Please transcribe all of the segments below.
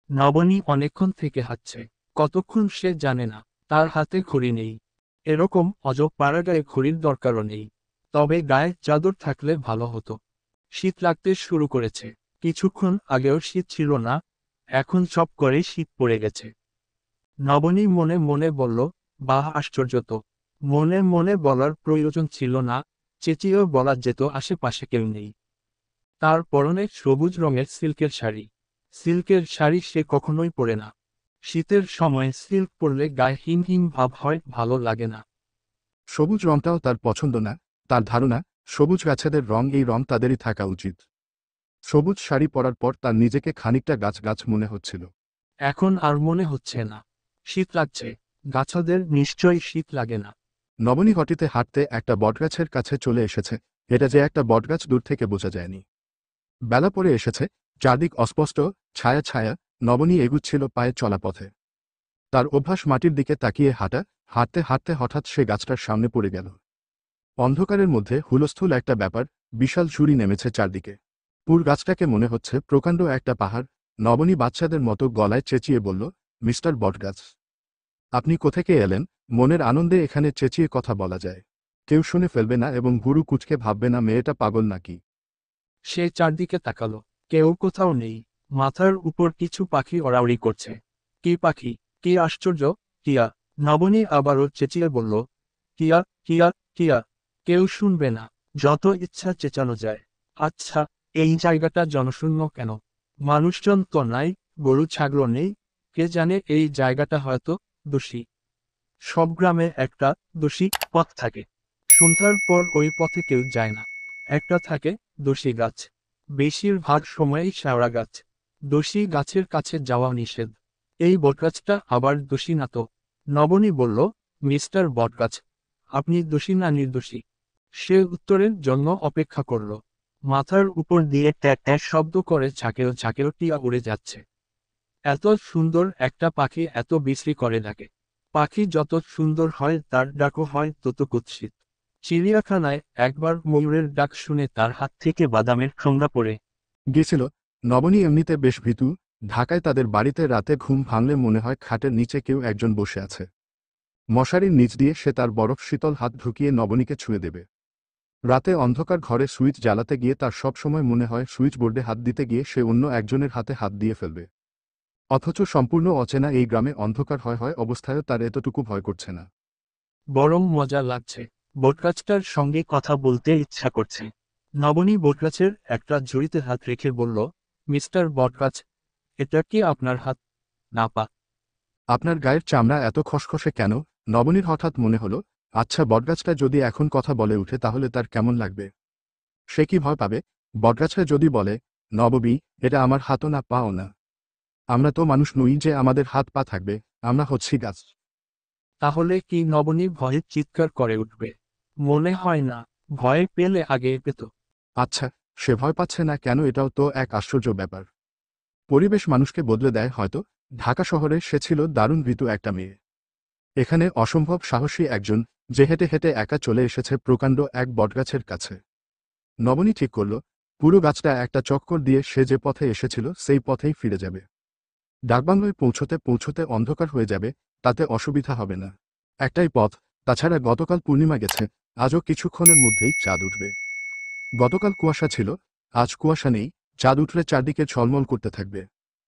নবনী অনেকক্ষণ থেকে হাঁটছে, কতক্ষণ সে জানে না। তার হাতে ঘড়ি নেই। এরকম অজব পাড়াগায়ে ঘড়ির দরকারও নেই। তবে গায়ে চাদর থাকলে ভালো হতো। শীত লাগতে শুরু করেছে। কিছুক্ষণ আগেও শীত ছিল না, এখন সব করে শীত পড়ে গেছে। নবনী মনে মনে বলল, বাহ, আশ্চর্য তো। মনে মনে বলার প্রয়োজন ছিল না, চেঁচিয়েও বলা যেত আশেপাশে কেউ নেই। তার পরনে সবুজ রঙের সিল্কের শাড়ি। সিল্কের শাড়ি সে কখনোই পরে না। শীতের সময় সিল্ক পরলে গায়ে হিম হিম ভাব হয়, ভালো লাগে না। সবুজ রংটাও তার পছন্দ না। তার ধারণা, সবুজ গাছেদের রং, এই রং তাদেরই থাকা উচিত। সবুজ শাড়ি পরার পর তার নিজেকে খানিকটা গাছ গাছ মনে হচ্ছিল। এখন আর মনে হচ্ছে না শীত লাগছে। গাছদের নিশ্চয়ই শীত লাগে না। নবনী হটিতে হাঁটতে একটা বটগাছের কাছে চলে এসেছে। এটা যে একটা বটগাছ দূর থেকে বোঝা যায়নি। বেলা পড়ে এসেছে, চারদিক অস্পষ্ট, ছায়া ছায়া। নবনী এগুচ্ছিল পায়ে চলা পথে। তার অভ্যাস মাটির দিকে তাকিয়ে হাঁটা। হাঁটতে হাঁটতে হঠাৎ সে গাছটার সামনে পড়ে গেল। অন্ধকারের মধ্যে হুলস্থুল একটা ব্যাপার, বিশাল ঝুড়ি নেমেছে চারদিকে। পুর গাছটাকে মনে হচ্ছে প্রকাণ্ড একটা পাহাড়। নবনী বাচ্চাদের মতো গলায় চেঁচিয়ে বলল, মিস্টার বটগাছ, আপনি কোথেকে এলেন? মনের আনন্দে এখানে চেঁচিয়ে কথা বলা যায়। কেউ শুনে ফেলবে না এবং ভুরু কুচকে ভাববে না মেয়েটা পাগল নাকি। সে চারদিকে তাকালো, কেউ কোথাও নেই। মাথার উপর কিছু পাখি ওড়াউড়ি করছে। কি পাখি, কি আশ্চর্য! টিয়া। নবনী আবারও চেঁচিয়ে বলল, টিয়া, টিয়া, টিয়া। কেউ শুনবে না, যত ইচ্ছা চেঁচানো যায়। আচ্ছা, এই জায়গাটা জনশূন্য কেন? মানুষজন তো নাই, গরু ছাগল নেই। কে জানে, এই জায়গাটা হয়তো দোষী। সব গ্রামে একটা দোষী পথ থাকে। সন্ধ্যার পর ওই পথে কেউ যায় না। একটা থাকে দোষী গাছ। বেশিরভাগ সময়েই শেওড়া গাছ। দোষী গাছের কাছে যাওয়া নিষেধ। এই বটগাছটা আবার দোষী না তো? নবনী বলল, মিস্টার বটগাছ, আপনি দোষী না নির্দোষী? সে উত্তরের জন্য অপেক্ষা করল। মাথার উপর দিয়ে ট্যাট ট্যাট শব্দ করে ঝাঁকেও ঝাঁকেও টিয়া উড়ে যাচ্ছে। এত সুন্দর একটা পাখি এত বিশ্রী করে ডাকে। পাখি যত সুন্দর হয় তার ডাকও হয় তত কুৎসিত। চিড়িয়াখানায় একবার ময়ূরের ডাক শুনে তার হাত থেকে বাদামের ঠোঙা পড়ে গিয়েছিল। নবনী এমনিতে বেশ ভীতু। ঢাকায় তাদের বাড়িতে রাতে ঘুম ভাঙলে মনে হয় খাটের নিচে কেউ একজন বসে আছে। মশারির নিচ দিয়ে সে তার বরফ শীতল হাত ঢুকিয়ে নবনীকে ছুঁয়ে দেবে। রাতে অন্ধকার ঘরে সুইচ জ্বালাতে গিয়ে তার সব সময় মনে হয় সুইচ বোর্ডে হাত দিতে গিয়ে সে অন্য একজনের হাতে হাত দিয়ে ফেলবে। অথচ সম্পূর্ণ অচেনা এই গ্রামে অন্ধকার হয় হয় অবস্থায়ও তার এতটুকু ভয় করছে না। বরং মজা লাগছে। বটগাছটার সঙ্গে কথা বলতে ইচ্ছা করছে। নবনী বটগাছের একটা ঝুড়িতে হাত রেখে বলল, মিস্টার বটগাছ, এটা কি আপনার হাত? না পা। আপনার গায়ের চামড়া এত খসখসে কেন? নবনীর হঠাৎ মনে হলো, আচ্ছা বটগাছটা যদি এখন কথা বলে উঠে তাহলে তার কেমন লাগবে। সে কি ভয় পাবে? বটগাছটা যদি বলে, নববী, এটা আমার হাতও না পাও না। আমরা তো মানুষ নই যে আমাদের হাত পা থাকবে। আমরা হচ্ছি গাছ। তাহলে কি নবনী ভয়ে চিৎকার করে উঠবে? মনে হয় না। ভয় পেলে আগে পেত। আচ্ছা, সে ভয় পাচ্ছে না কেন, এটাও তো এক আশ্চর্য ব্যাপার। পরিবেশ মানুষকে বদলে দেয় হয়তো। ঢাকা শহরে সে ছিল দারুণ ভীতু একটা মেয়ে। এখানে অসম্ভব সাহসী একজন, যে হেঁটে হেঁটে একা চলে এসেছে প্রকাণ্ড এক বটগাছের কাছে। নবনী ঠিক করল, পুরো গাছটা একটা চক্কর দিয়ে সে যে পথে এসেছিল সেই পথেই ফিরে যাবে। ডাকবাংলোয় পৌঁছতে পৌঁছতে অন্ধকার হয়ে যাবে, তাতে অসুবিধা হবে না। একটাই পথ, তাছাড়া গতকাল পূর্ণিমা গেছে, আজও কিছুক্ষণের মধ্যেই চাঁদ উঠবে। গতকাল কুয়াশা ছিল, আজ কুয়াশা নেই, চাঁদ উঠলে চারদিকে ঝলমল করতে থাকবে।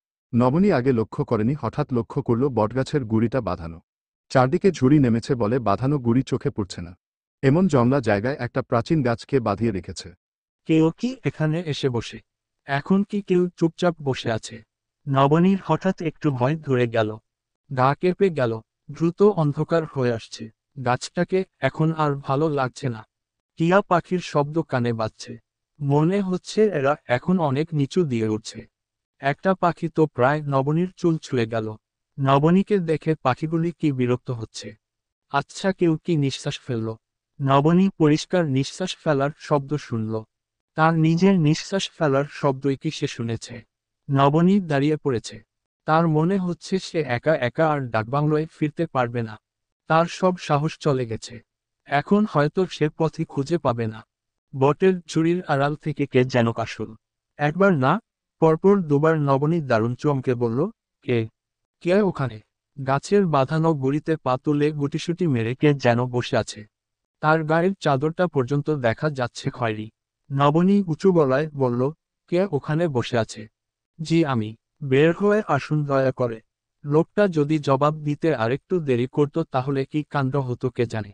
নবনী আগে লক্ষ্য করেনি, হঠাৎ লক্ষ্য করল বটগাছের গুড়িটা বাঁধানো। চারদিকে ঝুড়ি নেমেছে বলে বাঁধানো গুড়ি চোখে পড়ছে না। এমন জংলা জায়গায় একটা প্রাচীন গাছকে বাঁধিয়ে রেখেছে। কেউ কি এখানে এসে বসে? এখন কি কেউ চুপচাপ বসে আছে? নবনীর হঠাৎ একটু ভয় ধরে গেল। গা কেঁপে গেল। দ্রুত অন্ধকার হয়ে আসছে। গাছটাকে এখন আর ভালো লাগছে না। টিয়া পাখির শব্দ কানে বাজছে। মনে হচ্ছে এরা এখন অনেক নিচু দিয়ে উঠছে। একটা পাখি তো প্রায় নবনীর চুল ছুঁয়ে গেল। নবনীকে দেখে পাখিগুলি কি বিরক্ত হচ্ছে। আচ্ছা, কেউ কি নিঃশ্বাস ফেলল? নবনী পরিষ্কার নিঃশ্বাস ফেলার শব্দ শুনল। তার নিজের নিঃশ্বাস ফেলার শব্দই কি সে শুনেছে? নবনী দাঁড়িয়ে পড়েছে। তার মনে হচ্ছে সে একা একা আর ডাকবাংলোয় ফিরতে পারবে না। তার সব সাহস চলে গেছে। এখন হয়তো সে পথই খুঁজে পাবে না। বটের ঝুড়ির আড়াল থেকে কে যেন কাশল। একবার না, পরপর দুবার নবনী দারুণ চমকে বলল, কে কে ওখানে? গাছের বাঁধানো গুড়িতে পা তুলে গুটিসুটি মেরে কে যেন বসে আছে। তার গায়ের চাদরটা পর্যন্ত দেখা যাচ্ছে খয়েরি। নবনী উঁচু গলায় বলল, কে ওখানে বসে আছে? জি আমি। বের হয়ে আসুন দয়া করে। লোকটা যদি জবাব দিতে আরেকটু দেরি করত তাহলে কি কাণ্ড হতো কে জানে।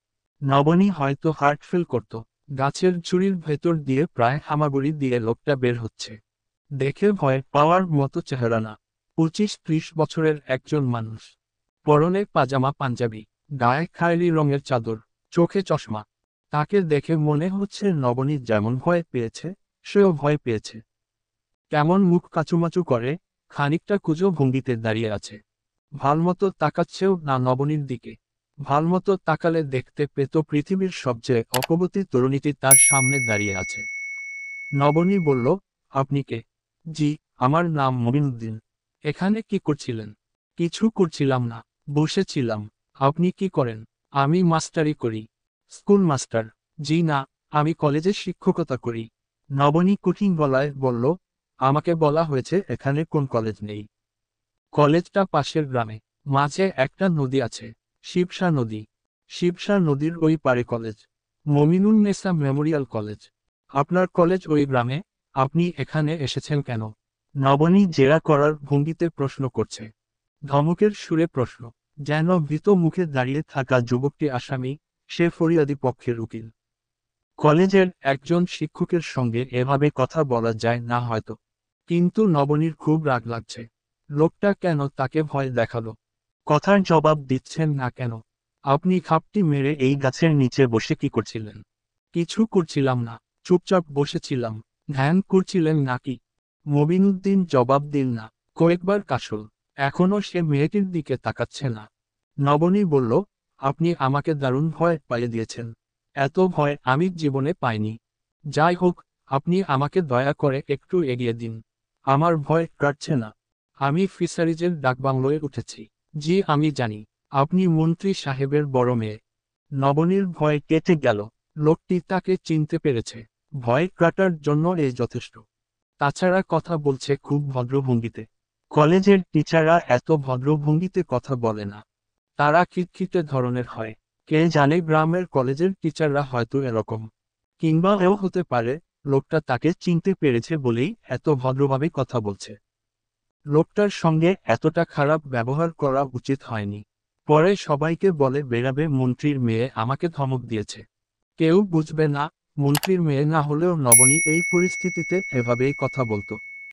নবনী হয়তো হার্ট ফেল করত। গাছের ঝুড়ির ভেতর দিয়ে প্রায় হামাগুড়ি দিয়ে লোকটা বের হচ্ছে। দেখে ভয় পাওয়ার মতো চেহারা না। 25-30 বছরের একজন মানুষ। পরনে পাজামা পাঞ্জাবি, গায়ে খায়রি রঙের চাদর, চোখে চশমা। তাকে দেখে মনে হচ্ছে নবনী যেমন ভয় পেয়েছে সেও ভয় পেয়েছে। কেমন মুখ কাচুমাচু করে, খানিকটা কুঁজো ভঙ্গিতে দাঁড়িয়ে আছে। ভালমতো তাকাচ্ছেও না নবনীর দিকে। ভালমতো তাকালে দেখতে পেত পৃথিবীর সবচেয়ে অপবতী তরুণীটি তার সামনে দাঁড়িয়ে আছে। নবনী বলল, আপনি কে? জি, আমার নাম মবিনুদ্দিন। এখানে কি করছিলেন? কিছু করছিলাম না, বসেছিলাম। আপনি কি করেন? আমি মাস্টারি করি। School master? জি না, আমি কলেজে শিক্ষকতা করি। নবনী কঠিন গলায় বলল, আমাকে বলা হয়েছে এখানে কোন কলেজ নেই। কলেজটা পাশের গ্রামে। মাঝে একটা নদী আছে, শিবসা নদী। শিবসা নদীর ওই পারে কলেজ। Mominunnesa memorial college. আপনার কলেজ ওই গ্রামে, আপনি এখানে এসেছেন কেন? নবনী জেরা করার ভঙ্গিতে প্রশ্ন করছে। ধমকের সুরে প্রশ্ন, যেন ভীত মুখে দাঁড়িয়ে থাকা যুবকটি আসামি, সে ফরিয়াদি পক্ষের উকিল। কলেজের একজন শিক্ষকের সঙ্গে এভাবে কথা বলা যায় না হয়তো। কিন্তু নবনীর খুব রাগ লাগছে। লোকটা কেন তাকে ভয় দেখালো? কথার জবাব দিচ্ছেন না কেন? আপনি খাপটি মেরে এই গাছের নিচে বসে কি করছিলেন? কিছু করছিলাম না, চুপচাপ বসেছিলাম। ধ্যান করছিলেন নাকি? মবিনুদ্দিন জবাব দিল না। কয়েকবার কাশল। এখনও সে মেয়েটির দিকে তাকাচ্ছে না। নবনী বলল, আপনি আমাকে দারুণ ভয় পাইয়ে দিয়েছেন। এত ভয় আমি জীবনে পাইনি। যাই হোক, আপনি আমাকে দয়া করে একটু এগিয়ে দিন। আমার ভয় কাটছে না। আমি ফিশারিজের ডাকবাংলোয় উঠেছি। জি আমি জানি, আপনি মন্ত্রী সাহেবের বড় মেয়ে। নবনীর ভয় কেটে গেল। লোকটি তাকে চিনতে পেরেছে। ভয় কাটার জন্য এই যথেষ্ট। তাছাড়া কথা বলছে খুব ভদ্রভঙ্গিতে। কলেজের টিচাররা এত ভদ্রভঙ্গিতে কথা বলে না। তারা খিটখিটে ধরনের হয়। কে জানে গ্রামের কলেজের টিচাররা হয়তো এরকম। কিংবা এও হতে পারে, লোকটা তাকে চিনতে পেরেছে বলেই এত ভদ্রভাবে কথা বলছে। লোকটার সঙ্গে এতটা খারাপ ব্যবহার করা উচিত হয়নি। পরে সবাইকে বলে বেড়াবে মন্ত্রীর মেয়ে আমাকে ধমক দিয়েছে। কেউ বুঝবে না, মন্ত্রীর মেয়ে না হলেও নবনী এই পরিস্থিতিতে এভাবেই কথা বলতো।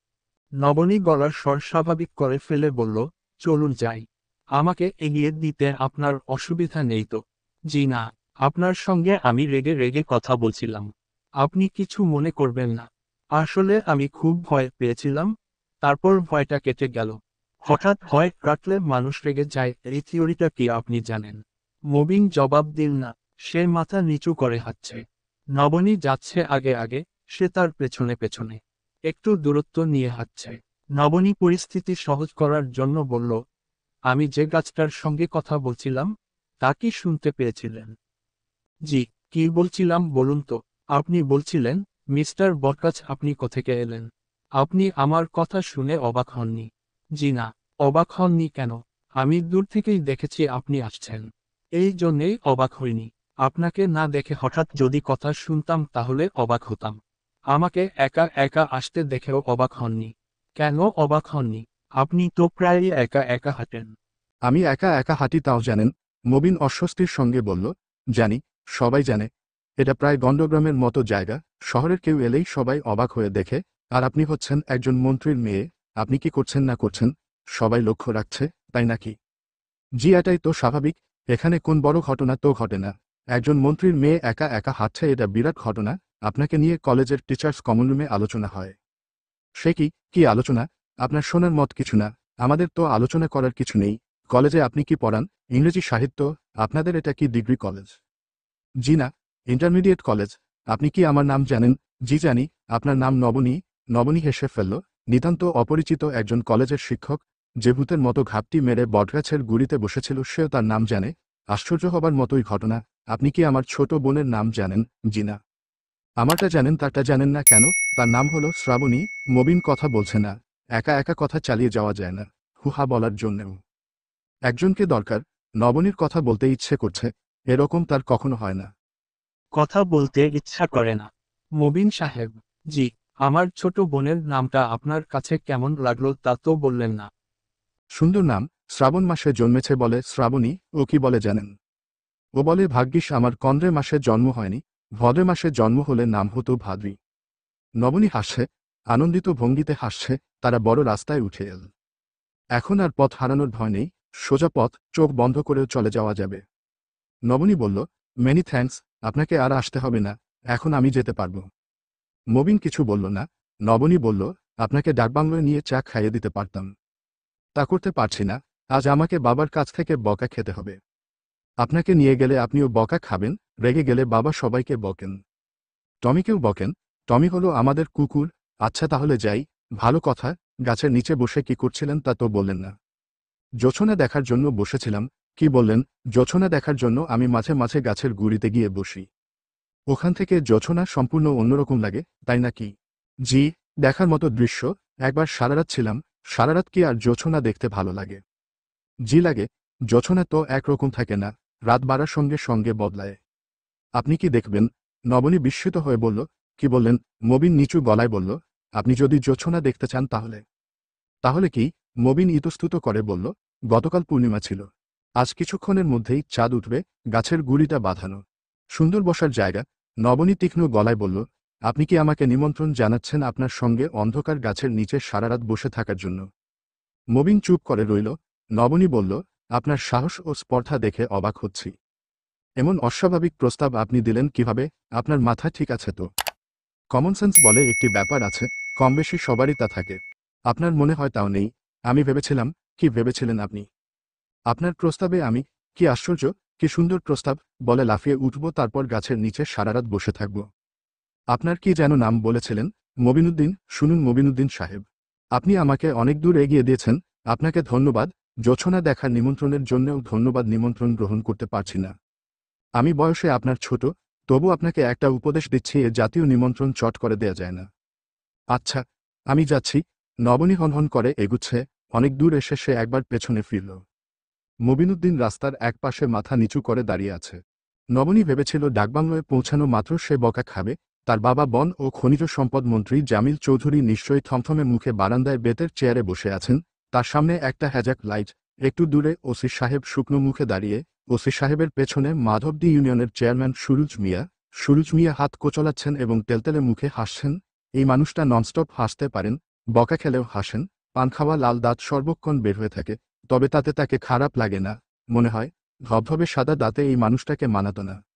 নবনী গলার স্বর স্বাভাবিক করে ফেলে বলল, চলুন যাই। আমাকে এগিয়ে দিতে আপনার অসুবিধা নেই তো? জি না, আপনার সঙ্গে আমি রেগে রেগে কথা বলছিলাম। আপনি কিছু মনে করবেন না। আসলে আমি খুব ভয় পেয়েছিলাম, তারপর ভয়টা কেটে গেল। হঠাৎ ভয় কাটলে মানুষ রেগে যায়, এই থিওরিটা কি আপনি জানেন? মবিন জবাব দিল না, সে মাথা নিচু করে হাঁটছে। নবনী যাচ্ছে আগে আগে, সে তার পেছনে পেছনে। একটু দূরত্ব নিয়ে হাঁটছে। নবনী পরিস্থিতি সহজ করার জন্য বলল, আমি যে গাছটার সঙ্গে কথা বলছিলাম, তা কি শুনতে পেয়েছিলেন? জি, কি বলছিলাম বলুন তো? আপনি বলছিলেন, মিস্টার বটগাছ আপনি কোত্থেকে এলেন? আপনি আমার কথা শুনে অবাক হননি? জি না, অবাক হননি কেন? আমি দূর থেকেই দেখেছি আপনি আসছেন। এই জন্যেই অবাক হইনি। আপনাকে না দেখে হঠাৎ যদি কথা শুনতাম তাহলে অবাক হতাম। আমাকে একা একা আসতে দেখেও অবাক হননি। কেন অবাক হননি? আপনি তো প্রায়ই একা একা হাঁটেন। আমি একা একা হাঁটি তাও জানেন? মবিন অস্বস্তির সঙ্গে বলল, জানি, সবাই জানে। এটা প্রায় গণ্ডগ্রামের মতো জায়গা, শহরের কেউ এলেই সবাই অবাক হয়ে দেখে। আর আপনি হচ্ছেন একজন মন্ত্রীর মেয়ে, আপনি কি করছেন না করছেন সবাই লক্ষ্য রাখছে, তাই নাকি? জি এটাই তো স্বাভাবিক। এখানে কোন বড় ঘটনা তো ঘটে না। একজন মন্ত্রীর মেয়ে একা একা হাঁটছে, এটা বিরাট ঘটনা। আপনাকে নিয়ে কলেজের টিচার্স কমন রুমে আলোচনা হয়। সে কি আলোচনা? আপনার শোনার মত কিছু না। আমাদের তো আলোচনা করার কিছু নেই। কলেজে আপনি কি পড়ান? ইংরেজি সাহিত্য? আপনাদের এটা কি ডিগ্রি কলেজ? জি না, ইন্টারমিডিয়েট কলেজ। আপনি কি আমার নাম জানেন? জি জানি। আপনার নাম নবনী? নবনী হেসে ফেলল। নিতান্ত অপরিচিত একজন কলেজের শিক্ষক, যে ভূতের মতো ঘাপটি মেরে বটগাছের গুড়িতে বসেছিল, সেও তার নাম জানে? আশ্চর্য হবার মতোই ঘটনা। আপনি কি আমার ছোট বোনের নাম জানেন? জি না। আমারটা জানেন, তারটা জানেন না কেন? তার নাম হলো শ্রাবণী। মবিন কথা বলছে না। একা একা কথা চালিয়ে যাওয়া যায় না। হুহা বলার জন্যেও। একজনকে দরকার, নবনীর কথা বলতে ইচ্ছে করছে, এরকম তার কখনো হয় না। কথা বলতে ইচ্ছা করে না। মবিন সাহেব, জি, আমার ছোট বোনের নামটা আপনার কাছে কেমন লাগলো তা তো বললেন না। সুন্দর নাম, শ্রাবণ মাসে জন্মেছে বলে শ্রাবণী। ও কি বলে জানেন? ও বলে ভাগ্যিস আমার কন্দ্রে মাসে জন্ম হয়নি, ভদ্রে মাসে জন্ম হলে নাম হতো ভাদ্রী। নবনী হাসছে, আনন্দিত ভঙ্গিতে হাসছে। তারা বড় রাস্তায় উঠে এল। এখন আর পথ হারানোর ভয় নেই, সোজা পথ, চোখ বন্ধ করেও চলে যাওয়া যাবে। নবনী বলল, মেনি থ্যাঙ্কস, আপনাকে আর আসতে হবে না, এখন আমি যেতে পারব। মবিন কিছু বলল না। নবনী বলল, আপনাকে ডাকবাংলোয় নিয়ে চা খাইয়ে দিতে পারতাম। তা করতে পারছি না, আজ আমাকে বাবার কাছ থেকে বকা খেতে হবে। আপনাকে নিয়ে গেলে আপনিও বকা খাবেন, রেগে গেলে বাবা সবাইকে বকেন। টমিকেও বকেন। টমি হলো আমাদের কুকুর। আচ্ছা তাহলে যাই, ভালো কথা। গাছের নিচে বসে কি করছিলেন তা তো বললেন না। জোছনা দেখার জন্য বসেছিলাম। কি বললেন? জোছনা দেখার জন্য আমি মাঝে মাঝে গাছের গুঁড়িতে গিয়ে বসি। ওখান থেকে জোছনা সম্পূর্ণ অন্যরকম লাগে, তাই না কি? জি, দেখার মতো দৃশ্য। একবার সারারাত ছিলাম। সারারাত কি আর জোছনা দেখতে ভালো লাগে? জি লাগে। জোছনা তো একরকম থাকে না, রাত বাড়ার সঙ্গে সঙ্গে বদলায়। আপনি কি দেখবেন? নবনী বিস্মিত হয়ে বলল, কি বললেন? মবিন নিচু গলায় বলল, আপনি যদি জোছনা দেখতে চান তাহলে। তাহলে কি? মবিন ইতস্তত করে বলল, গতকাল পূর্ণিমা ছিল। আজ কিছুক্ষণের মধ্যেই চাঁদ উঠবে, গাছের গুড়িটা বাঁধানো। সুন্দর বসার জায়গা। নবনী তীক্ষ্ণ গলায় বলল, আপনি কি আমাকে নিমন্ত্রণ জানাচ্ছেন আপনার সঙ্গে অন্ধকার গাছের নিচে সারারাত বসে থাকার জন্য? মবিন চুপ করে রইল। নবনী বলল, আপনার সাহস ও স্পর্ধা দেখে অবাক হচ্ছি। এমন অস্বাভাবিক প্রস্তাব আপনি দিলেন কিভাবে? আপনার মাথা ঠিক আছে তো? কমন সেন্স বলে একটি ব্যাপার আছে, কমবেশি সবারই তা থাকে। আপনার মনে হয় তাও নেই। আমি ভেবেছিলাম। কি ভেবেছিলেন আপনি? আপনার প্রস্তাবে আমি। কি আশ্চর্য, কি সুন্দর প্রস্তাব, বলে লাফিয়ে উঠব, তারপর গাছের নিচে সারারাত বসে থাকব। আপনার কি যেন নাম বলেছিলেন? মবিনুদ্দিন। শুনুন মবিনুদ্দিন সাহেব, আপনি আমাকে অনেক দূর এগিয়ে দিয়েছেন। আপনাকে ধন্যবাদ। জোছনা দেখার নিমন্ত্রণের জন্যও ধন্যবাদ। নিমন্ত্রণ গ্রহণ করতে পারছি না। আমি বয়সে আপনার ছোট, তবু আপনাকে একটা উপদেশ দিচ্ছি, এ জাতীয় নিমন্ত্রণ চট করে দেয়া যায় না। আচ্ছা, আমি যাচ্ছি। নবনী হনহন করে এগুচ্ছে। অনেক দূর এসে সে একবার পেছনে ফিরল। মবিনুদ্দিন রাস্তার একপাশে মাথা নিচু করে দাঁড়িয়ে আছে। নবনী ভেবেছিল ডাকবাংলোয় পৌঁছানো মাত্র সে বকা খাবে। তার বাবা বন ও খনিজ সম্পদ মন্ত্রী জামিল চৌধুরী নিশ্চয়ই থমথমে মুখে বারান্দায় বেতের চেয়ারে বসে আছেন। তার সামনে একটা হ্যাজাক লাইট। একটু দূরে ওসি সাহেব শুকনো মুখে দাঁড়িয়ে। ওসি সাহেবের পেছনে মাধবদী ইউনিয়নের চেয়ারম্যান সুরুজ মিয়া। সুরুজ মিয়া হাত কোচলাচ্ছেন এবং তেলতেলে মুখে হাসছেন। এই মানুষটা ননস্টপ হাসতে পারেন, বকা খেলেও হাসেন। পান খাওয়া লাল দাঁত সর্বক্ষণ বের হয়ে থাকে, তবে তাতে তাকে খারাপ লাগে না। মনে হয় ধবধবে সাদা দাঁতে এই মানুষটাকে মানাতো না।